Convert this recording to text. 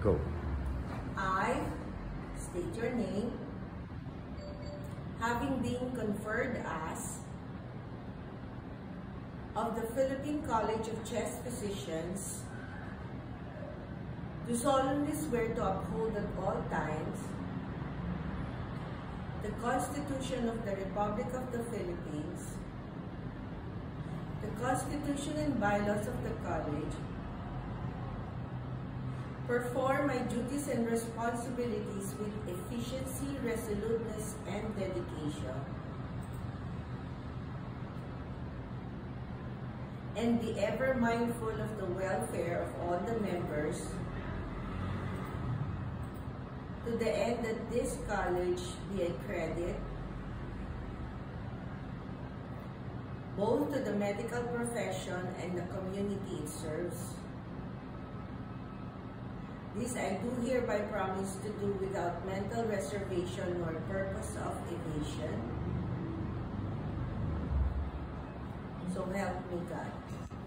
Go. I state your name, having been conferred as of the Philippine College of Chest Physicians, do solemnly swear to uphold at all times the Constitution of the Republic of the Philippines, the Constitution and bylaws of the College, perform my duties and responsibilities with efficiency, resoluteness, and dedication, and be ever mindful of the welfare of all the members, to the end that this college be a credit both to the medical profession and the community it serves. This I do hereby promise to do without mental reservation nor purpose of evasion. So help me God.